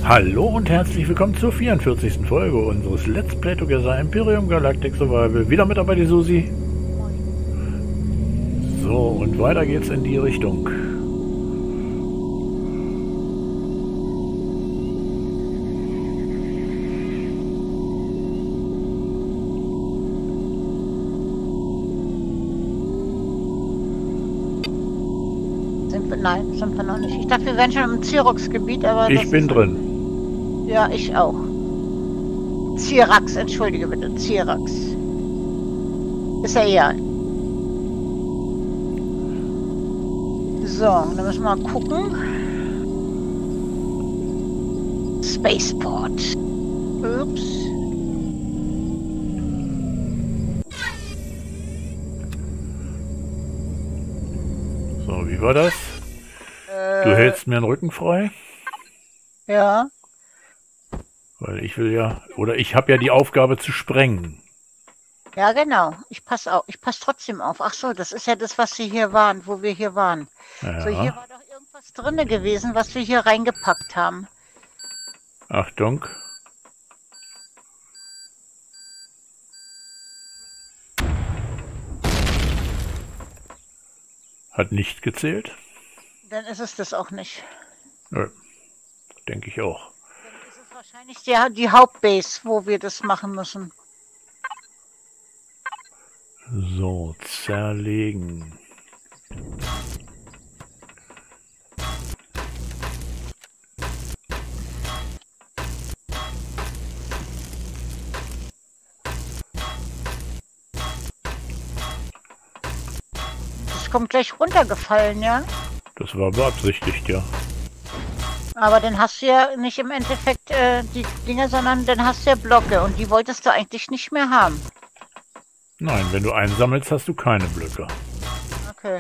Hallo und herzlich willkommen zur 44. Folge unseres Let's Play Together Imperium Galactic Survival. Wieder mit dabei die Susi. So, und weiter geht's in die Richtung. Nein, sind wir noch nicht. Ich dachte, wir wären schon im Xerox-Gebiet, aber Ich bin drin. Ja, ich auch. Xerax, entschuldige bitte, Xerax. Ist ja egal. So, dann müssen wir mal gucken. Spaceport. Ups. So, wie war das? Du hältst mir den Rücken frei? Ja. Weil ich will ja, oder ich habe ja die Aufgabe zu sprengen. Ja, genau. Ich passe auf. Ich passe trotzdem auf. Ach so, das ist ja das, was Sie hier waren, wo wir hier waren. Ja. So, hier war doch irgendwas drinne gewesen, was wir hier reingepackt haben. Achtung. Hat nicht gezählt? Dann ist es das auch nicht. Nö, denke ich auch. Dann ist es wahrscheinlich die Hauptbase, wo wir das machen müssen. So, zerlegen. Das kommt gleich runtergefallen, ja? Das war beabsichtigt, ja. Aber dann hast du ja nicht im Endeffekt die Dinge, sondern dann hast du ja Blöcke und die wolltest du eigentlich nicht mehr haben. Nein, wenn du einsammelst, hast du keine Blöcke. Okay.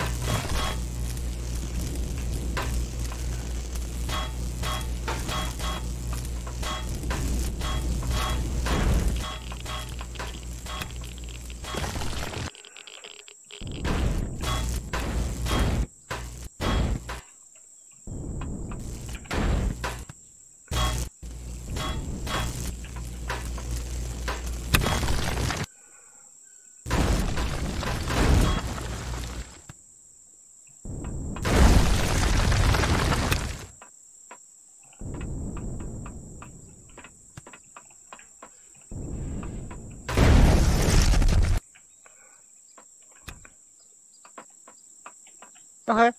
Okay.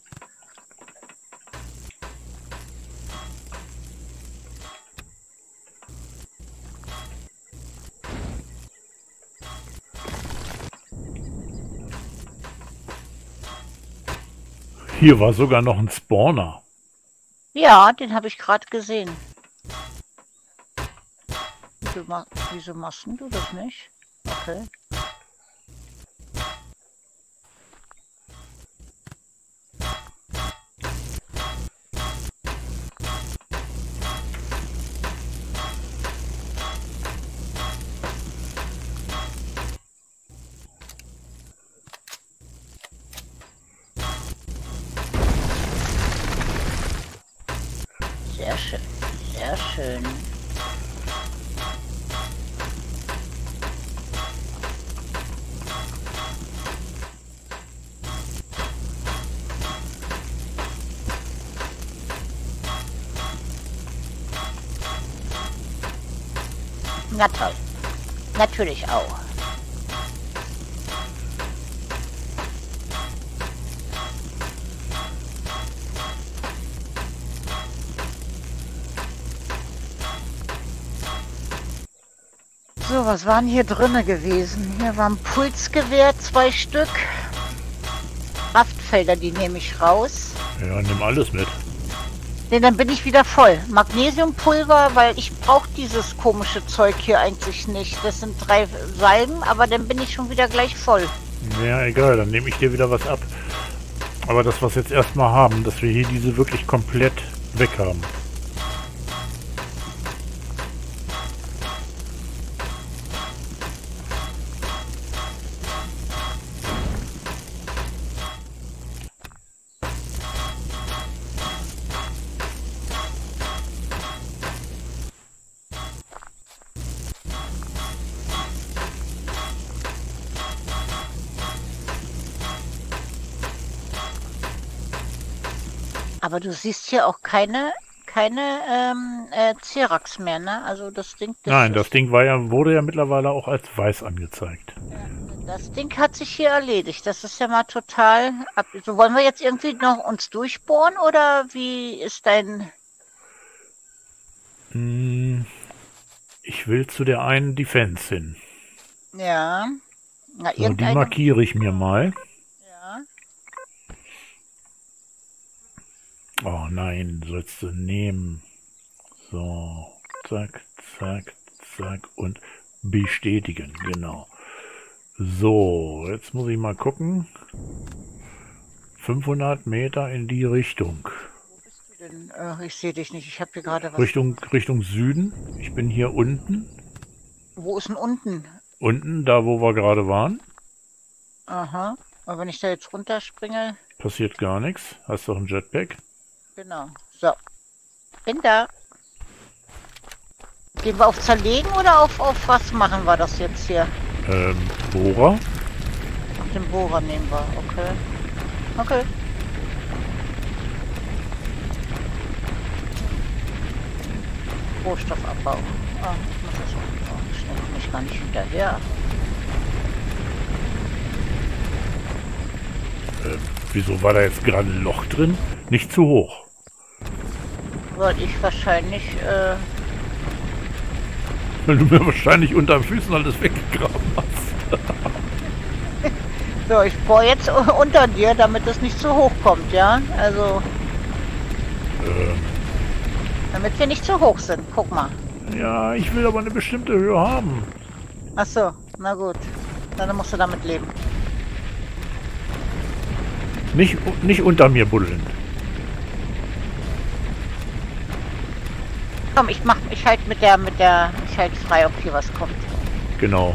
Hier war sogar noch ein Spawner. Ja, den habe ich gerade gesehen. Wieso machst du das nicht? Okay. Sehr schön, sehr schön. Na toll. Natürlich auch. So, was waren hier drinne gewesen? Hier war ein Pulsgewehr, 2 Stück. Kraftfelder, die nehme ich raus. Ja, nimm alles mit. Ne, dann bin ich wieder voll. Magnesiumpulver, weil ich brauche dieses komische Zeug hier eigentlich nicht. Das sind 3 Salben, aber dann bin ich schon wieder gleich voll. Ja, egal, dann nehme ich dir wieder was ab. Aber das, was wir jetzt erstmal haben, dass wir hier diese wirklich komplett weg haben. Aber du siehst hier auch keine Xerax mehr, ne? Also das Ding, Nein, das Ding wurde ja mittlerweile auch als weiß angezeigt. das Ding hat sich hier erledigt. Das ist ja mal total so, wollen wir jetzt irgendwie noch uns durchbohren oder wie ist dein... Ich will zu der einen Defense hin. Ja. Na, So, die markiere ich mir mal. Ja. Oh nein, sollst du nehmen. So, zack, zack, zack und bestätigen, genau. So, jetzt muss ich mal gucken. 500 Meter in die Richtung. Wo bist du denn? Ich sehe dich nicht. Ich habe hier gerade was. Richtung Süden. Ich bin hier unten. Wo ist denn unten? Unten, da wo wir gerade waren. Aha. Aber wenn ich da jetzt runterspringe... Passiert gar nichts. Hast doch ein Jetpack. Genau. So. Bin da. Gehen wir auf Zerlegen oder auf was machen wir das jetzt hier? Bohrer. Auf den Bohrer nehmen wir. Okay. Okay. Rohstoffabbau. Ah, ich muss das auch. Schnell komme ich gar nicht hinterher. Wieso war da jetzt gerade ein Loch drin? Nicht zu hoch. Weil ich wahrscheinlich, Weil du mir wahrscheinlich unter den Füßen alles weggegraben hast. so, ich bohre jetzt unter dir, damit es nicht zu hoch kommt, ja? Also, damit wir nicht zu hoch sind. Guck mal. Ja, ich will aber eine bestimmte Höhe haben. Ach so, na gut. Dann musst du damit leben. Nicht unter mir buddeln. Komm, ich halte ich halte frei, ob hier was kommt. Genau.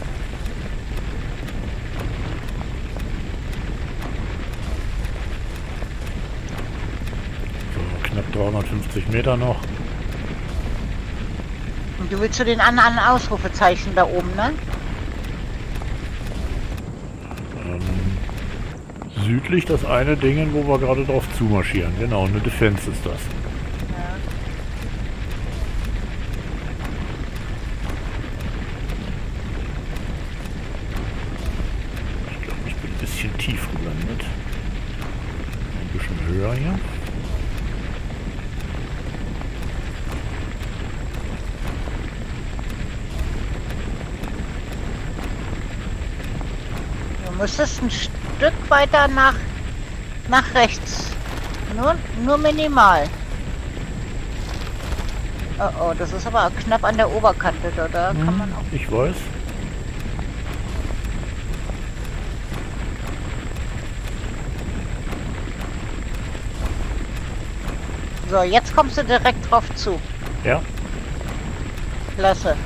So, knapp 350 Meter noch. Und du willst zu den anderen Ausrufezeichen da oben, ne? Südlich das eine Ding, wo wir gerade drauf zumarschieren. Genau, eine Defense ist das. Ja. Ich glaube, ich bin ein bisschen tief gelandet. Ein bisschen höher hier. Du müsstest ein Stück weiter nach rechts. Nur minimal. Oh oh, das ist aber knapp an der Oberkante, da kann man auch... Ich weiß. So, jetzt kommst du direkt drauf zu. Ja. Klasse.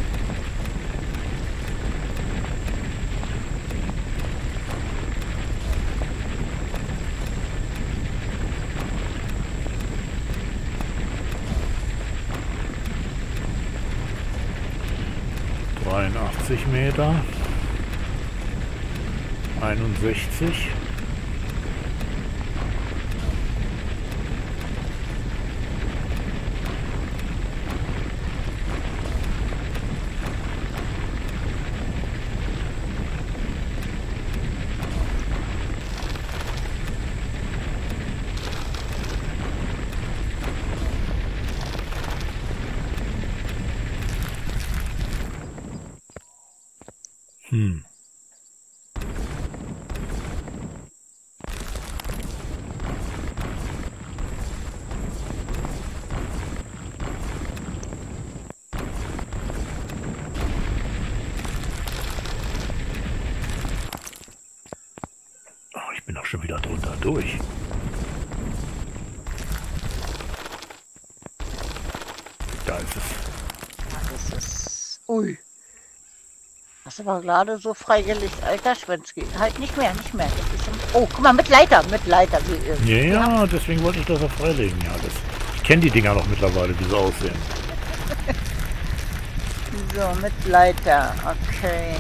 Meter, 61, ich bin doch schon wieder drunter durch. Da ist es. Das ist... Ui. Hast du aber gerade so freigelegt. Alter Schwänzki. Halt nicht mehr. Das ist oh, guck mal, mit Leiter. Ja, deswegen wollte ich das auch freilegen. Ja, ich kenne die Dinger noch mittlerweile, wie sie aussehen. So, mit Leiter. Okay.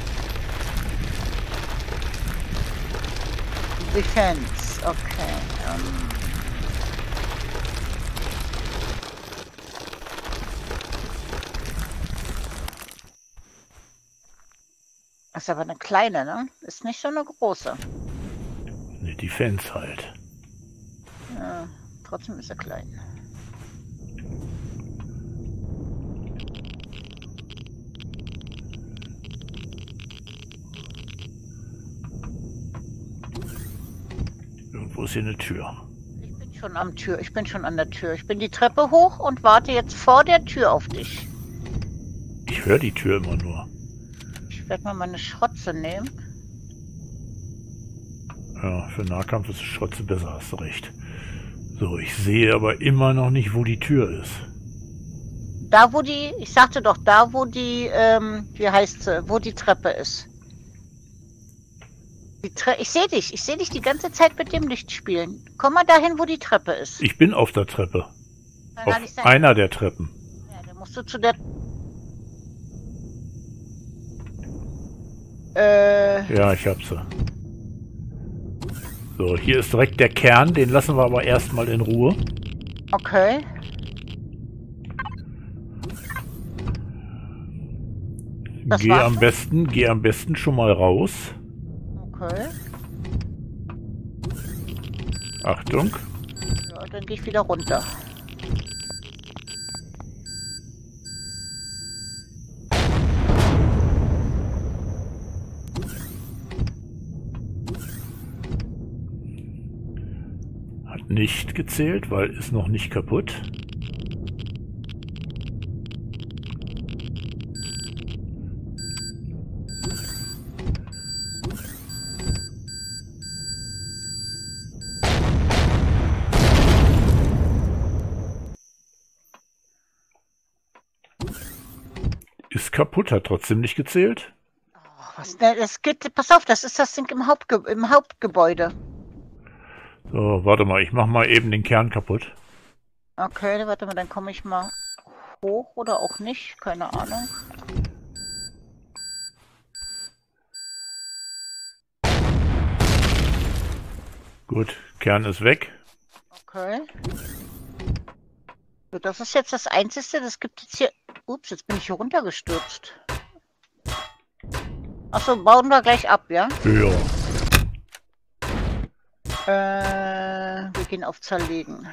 Defense. Okay. Ist aber eine kleine, ne? Ist nicht so eine große. Ne, Defense halt. Ja, trotzdem ist er klein. Irgendwo ist hier eine Tür. Ich bin schon am Tür. Ich bin schon an der Tür. Ich bin die Treppe hoch und warte jetzt vor der Tür auf dich. Ich höre die Tür immer nur. Ich werde mal meine Schrotze nehmen. Ja, für Nahkampf ist Schrotze besser, hast du recht. So, ich sehe aber immer noch nicht, wo die Tür ist. Da, wo die, ich sagte doch, da, wo die, wie heißt sie, wo die Treppe ist. Ich sehe dich die ganze Zeit mit dem Licht spielen. Komm mal dahin, wo die Treppe ist. Ich bin auf der Treppe. Kann gar Auf nicht sein. einer der Treppen. Ja, dann musst du zu der... Ja, ich hab sie. So, hier ist direkt der Kern. Den lassen wir aber erstmal in Ruhe. Okay. Das Geh war's am besten schon mal raus. Okay. Achtung. Ja, dann gehe ich wieder runter. Hat nicht gezählt, weil ist noch nicht kaputt. Ist kaputt, hat trotzdem nicht gezählt. Oh, was, das geht, pass auf, das ist das Ding im Hauptgebäude. So, warte mal, ich mach mal eben den Kern kaputt. Okay, warte mal, dann komme ich mal hoch oder auch nicht, keine Ahnung. Gut, Kern ist weg. Okay. So, das ist jetzt das Einzige, das gibt jetzt hier... Ups, jetzt bin ich hier runtergestürzt. Achso, bauen wir gleich ab, ja? Ja. Wir gehen auf Zerlegen.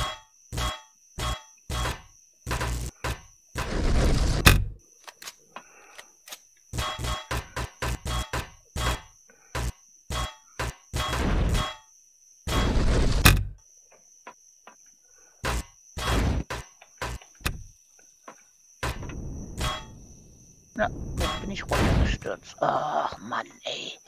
Ja, jetzt bin ich runtergestürzt. Ach Mann, ey.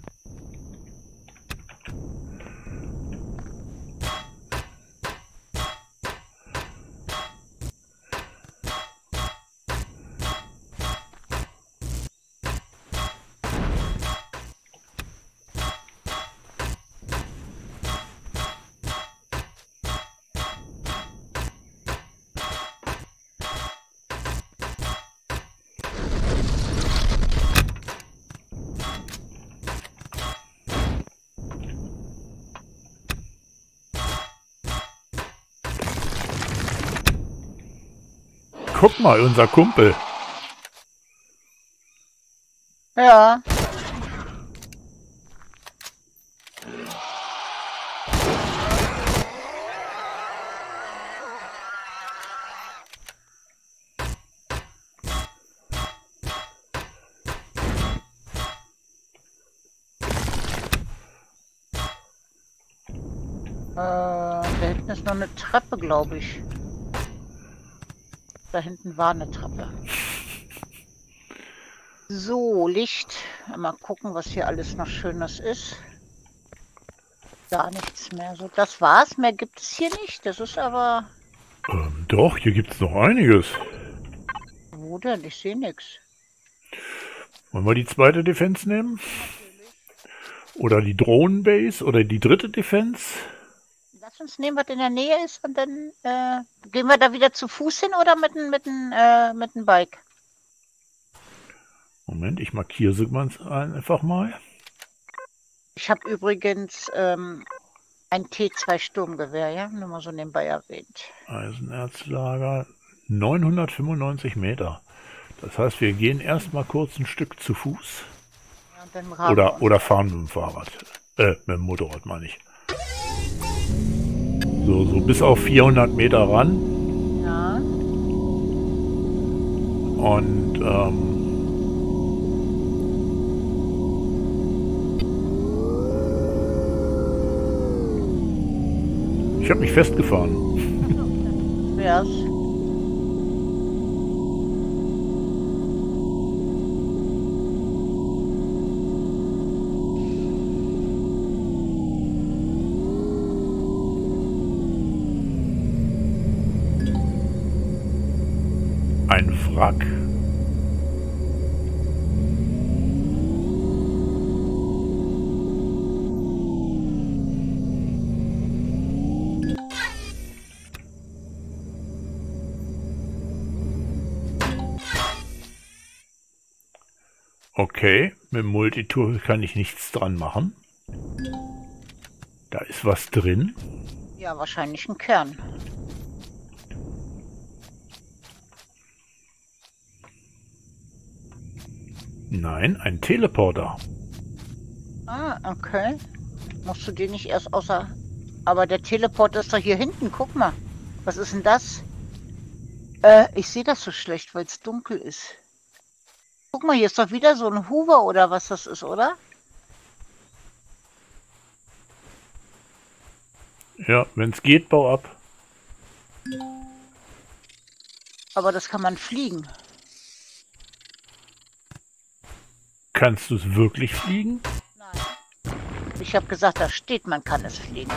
Guck mal, unser Kumpel. Ja. Da hinten ist noch eine Treppe, glaube ich. Da hinten war eine Treppe. So, Licht. Mal gucken, was hier alles noch Schönes ist. Gar nichts mehr. So, das war's. Mehr gibt es hier nicht. Das ist aber... Doch, hier gibt's noch einiges. Wo denn? Ich sehe nichts. Wollen wir die zweite Defense nehmen? Oder die Drohnenbase? Oder die dritte Defense? Lass uns nehmen, was in der Nähe ist und dann gehen wir da wieder zu Fuß hin oder mit dem Bike. Moment, ich markiere sie einfach mal. Ich habe übrigens Ein T2 Sturmgewehr, ja? Nur mal so nebenbei erwähnt. Eisenerzlager 995 Meter. Das heißt, wir gehen erstmal kurz ein Stück zu Fuß. Ja, und dann graben wir uns. Oder fahren mit dem Fahrrad. Mit dem Motorrad meine ich. So bis auf 400 Meter ran. Ja. Und ich habe mich festgefahren. Wär's. Ein Wrack. Okay, mit dem Multitool kann ich nichts dran machen. Da ist was drin. Ja, wahrscheinlich ein Kern. Nein, ein Teleporter. Ah, okay. Musst du den nicht erst außer... Aber der Teleporter ist doch hier hinten, guck mal. Was ist denn das? Ich sehe das so schlecht, weil es dunkel ist. Guck mal, hier ist doch wieder so ein Hoover oder was das ist, oder? Ja, wenn es geht, bau ab. Aber das kann man fliegen. Kannst du es wirklich fliegen? Nein. Ich habe gesagt, da steht, man kann es fliegen.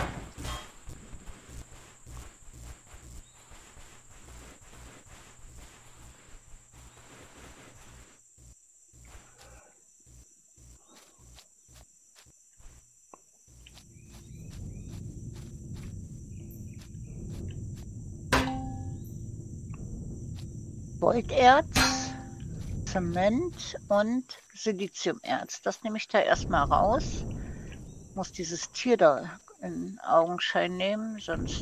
Golderz, Zement und Siliziumerz. Das nehme ich da erstmal raus. Muss dieses Tier da in Augenschein nehmen, sonst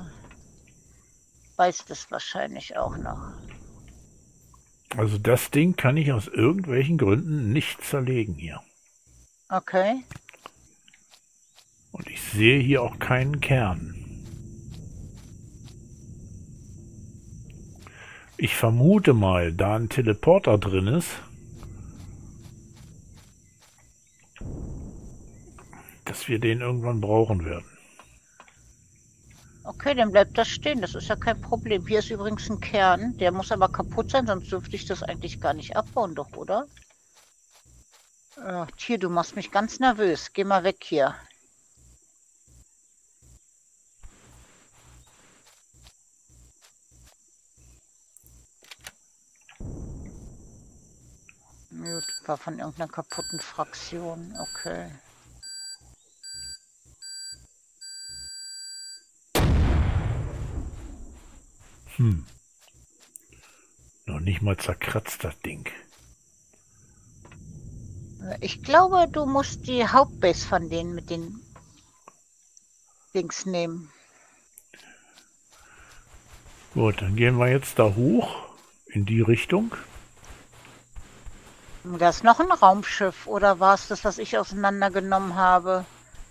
beißt es wahrscheinlich auch noch. Also das Ding kann ich aus irgendwelchen Gründen nicht zerlegen hier. Okay. Und ich sehe hier auch keinen Kern. Ich vermute mal, da ein Teleporter drin ist, dass wir den irgendwann brauchen werden. Okay, dann bleibt das stehen. Das ist ja kein Problem. Hier ist übrigens ein Kern. Der muss aber kaputt sein, sonst dürfte ich das eigentlich gar nicht abbauen, doch, oder? Tier, du machst mich ganz nervös. Geh mal weg hier. Gut, war von irgendeiner kaputten Fraktion. Okay. Noch nicht mal zerkratzt, das Ding. Ich glaube, du musst die Hauptbase von denen mit den Dings nehmen. Gut, dann gehen wir jetzt da hoch, in die Richtung. Da ist noch ein Raumschiff, oder war es das, was ich auseinandergenommen habe?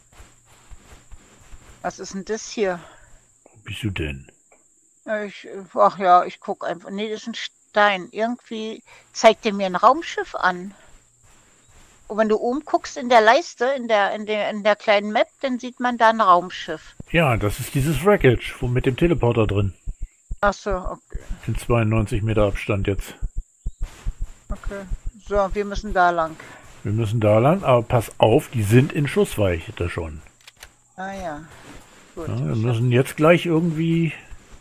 Was ist denn das hier? Wo bist du denn? Ach ja, ich gucke einfach. Nee, das ist ein Stein. Irgendwie zeigt er mir ein Raumschiff an. Und wenn du oben guckst in der Leiste, in der kleinen Map, dann sieht man da ein Raumschiff. Ja, das ist dieses Wreckage, wo mit dem Teleporter drin. Ach so, okay. In 92 Meter Abstand jetzt. Okay. So, wir müssen da lang. Wir müssen da lang, aber pass auf, die sind in Schussweite schon. Ah ja. Gut. Ja, wir müssen jetzt gleich irgendwie,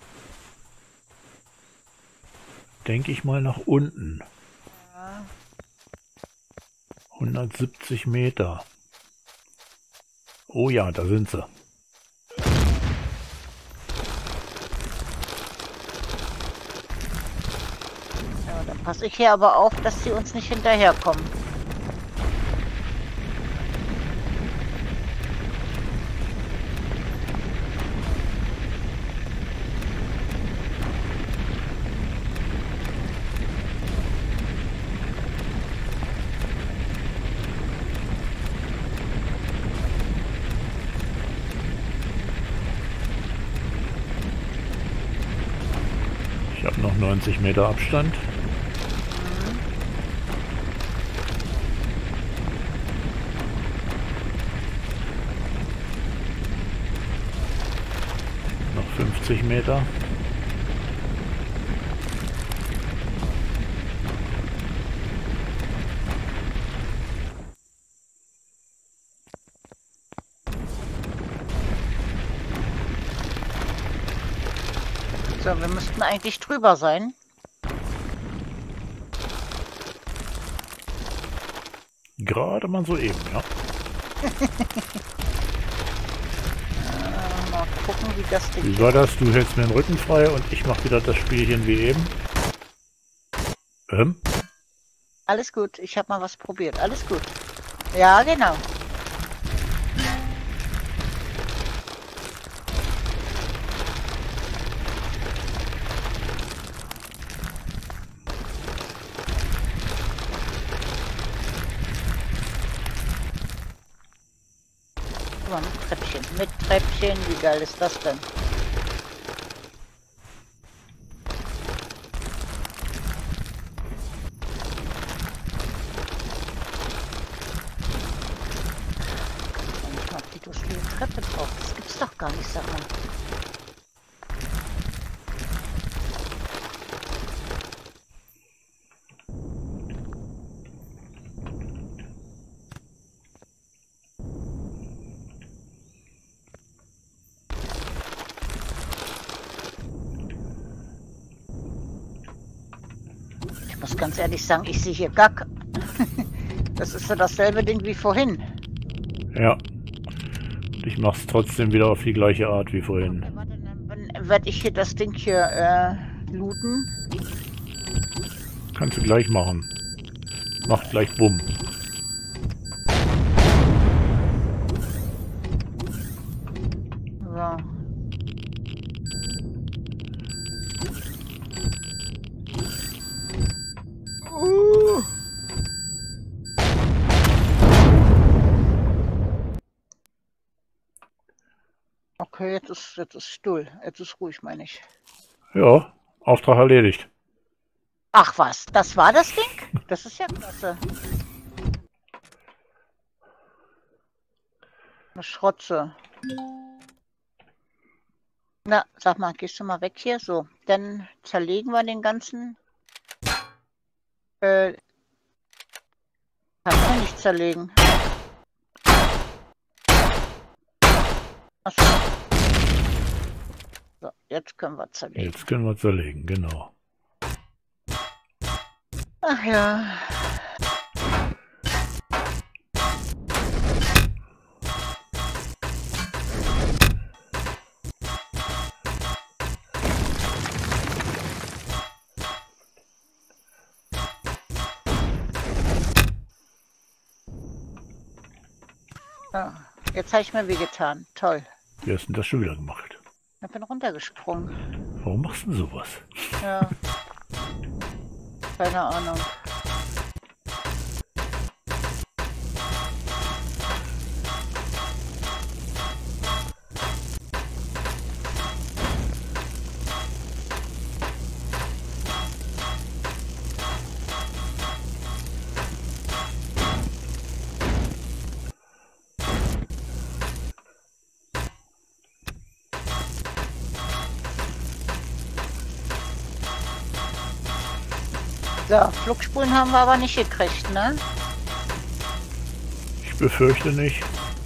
denke ich mal, nach unten. Ja. 170 Meter. Oh ja, da sind sie. Ja, dann passe ich hier aber auf, dass sie uns nicht hinterherkommen. 90 Meter Abstand. Noch 50 Meter. So, wir müssten eigentlich drüber sein. Gerade mal so eben, ja. Mal gucken, wie das Ding... Wie war das? Du hältst mir den Rücken frei und ich mache wieder das Spielchen wie eben. Alles gut, ich habe mal was probiert. Alles gut. Ja, genau. Guck mal, mit Treppchen. Mit Treppchen, wie geil ist das denn? Ich mag die durchgehende Treppe drauf. Das gibt's doch gar nicht, sag mal. Ich muss ganz ehrlich sagen, ich sehe hier gar... Das ist ja dasselbe Ding wie vorhin. Ja. Und ich mach's trotzdem wieder auf die gleiche Art wie vorhin. Okay, warte, dann werde ich hier das Ding hier looten. Kannst du gleich machen. Macht gleich Bumm. So. Okay, jetzt ist still. Jetzt ist ruhig, meine ich. Ja, Auftrag erledigt. Ach was, das war das Ding? Das ist ja klasse. Eine Schrotze. Na, sag mal, gehst du mal weg hier? So, dann zerlegen wir den ganzen. Kann man nicht zerlegen. Achso. So, jetzt können wir zerlegen. Jetzt können wir zerlegen, genau. Ach ja. Ja, jetzt habe ich mir wehgetan. Toll. Wie hast du das schon wieder gemacht? Ich bin runtergesprungen. Warum machst du sowas? Ja. Keine Ahnung. So, Flugspulen haben wir aber nicht gekriegt, ne? Ich befürchte nicht.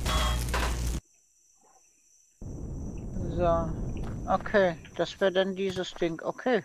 So. Okay, das wäre dann dieses Ding. Okay.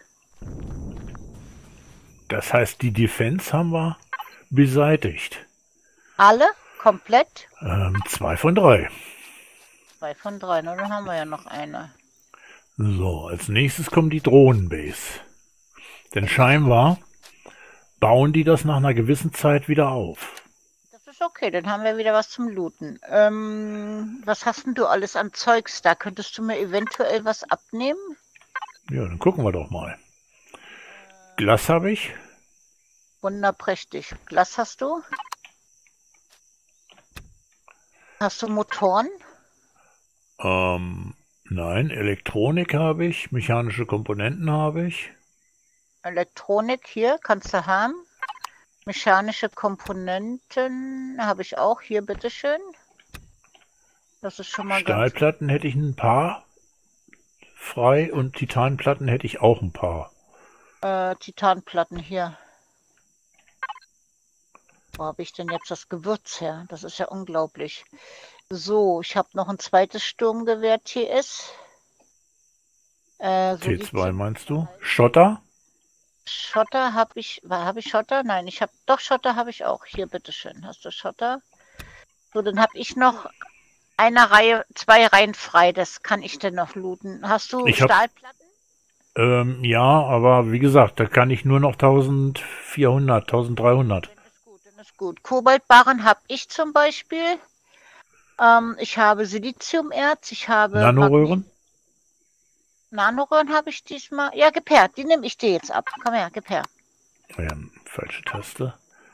Das heißt, die Defense haben wir beseitigt. Alle? Komplett? 2 von 3. 2 von 3, ne? Dann haben wir ja noch eine. So, als nächstes kommt die Drohnenbase. Denn scheinbar bauen die das nach einer gewissen Zeit wieder auf. Das ist okay, dann haben wir wieder was zum Looten. Was hast denn du alles an Zeugs da? Könntest du mir eventuell was abnehmen? Ja, dann gucken wir doch mal. Glas habe ich. Wunderprächtig. Glas hast du? Hast du Motoren? Nein, Elektronik habe ich, mechanische Komponenten habe ich. Elektronik hier, kannst du haben. Mechanische Komponenten habe ich auch hier, bitteschön. Das ist schon mal Stahlplatten hätte ich ein paar frei und Titanplatten hätte ich auch ein paar. Titanplatten hier. Wo habe ich denn jetzt das Gewürz her? Das ist ja unglaublich. So, ich habe noch ein zweites Sturmgewehr TS. T2 meinst du? Schotter? Schotter habe ich. Habe ich Schotter? Nein, ich habe. Doch, Schotter habe ich auch. Hier, bitteschön. Hast du Schotter? So, dann habe ich noch eine Reihe, 2 Reihen frei. Das kann ich denn noch looten. Hast du Stahlplatten? Ja, aber wie gesagt, da kann ich nur noch 1400, 1300. Dann ist gut. Kobaltbarren habe ich zum Beispiel. Ich habe Siliziumerz, ich habe Nanoröhren? Nanoröhren habe ich diesmal. Ja, gib her, die nehme ich dir jetzt ab. Komm her, gib her. Oh ja, falsche Taste.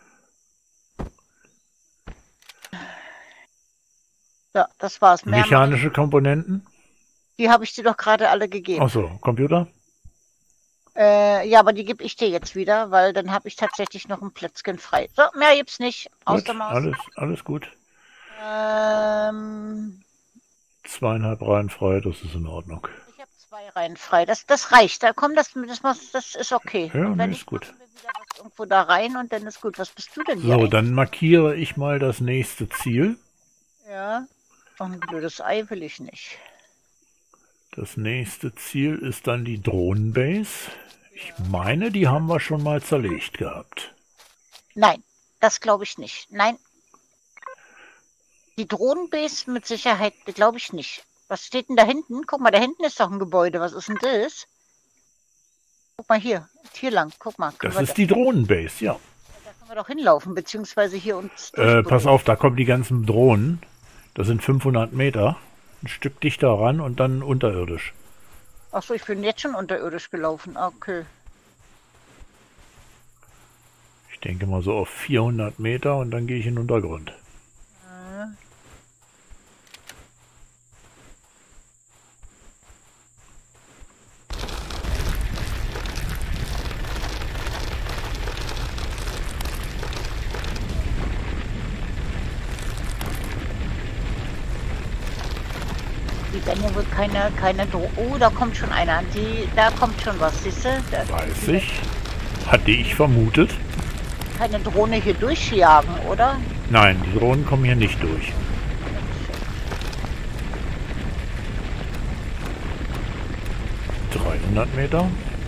Ja, das war's. Mehr Mechanische Komponenten? Die habe ich dir doch gerade alle gegeben. Ach so, Computer? Ja, aber die gebe ich dir jetzt wieder, weil dann habe ich tatsächlich noch ein Plätzchen frei. So, mehr gibt's nicht. Aus Gut, der Maus. alles gut. 2,5 Reihen frei, das ist in Ordnung. Ich habe 2 Reihen frei. Das reicht. Da komm, das ist okay. Ja, und wenn nee, ist nicht, gut. machen wir wieder was irgendwo da rein und dann ist gut. Was bist du denn hier? So, eigentlich? dann markiere ich mal das nächste Ziel. Ja. Ach, ein blödes Ei will ich nicht. Das nächste Ziel ist dann die Drohnenbase. Ich meine, die haben wir schon mal zerlegt gehabt. Nein, das glaube ich nicht. Nein. Die Drohnenbase mit Sicherheit glaube ich nicht. Was steht denn da hinten? Guck mal, da hinten ist doch ein Gebäude. Was ist denn das? Guck mal hier. Hier lang. Guck mal. Das ist die Drohnenbase, ja. Da können wir doch hinlaufen, beziehungsweise hier uns. Pass auf, da kommen die ganzen Drohnen. Das sind 500 Meter. Ein Stück dichter ran und dann unterirdisch. Achso, ich bin jetzt schon unterirdisch gelaufen. Okay. Ich denke mal so auf 400 Meter und dann gehe ich in den Untergrund. Die werden ja wohl keine Oh, da kommt schon einer. Da kommt schon was, siehst du? Weiß ich. Hatte ich vermutet. Keine Drohne hier durchjagen, oder? Nein, die Drohnen kommen hier nicht durch. Meter.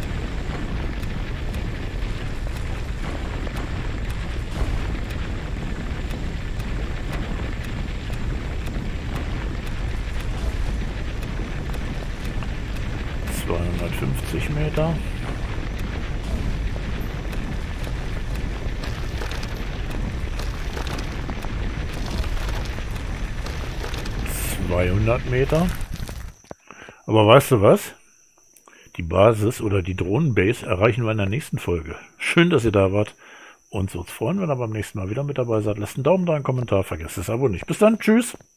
Meter. 200 Meter. Aber weißt du was? Die Basis oder die Drohnenbase erreichen wir in der nächsten Folge. Schön, dass ihr da wart. Uns freuen, wenn ihr beim nächsten Mal wieder mit dabei seid. Lasst einen Daumen da, einen Kommentar, vergesst das Abo nicht. Bis dann, tschüss!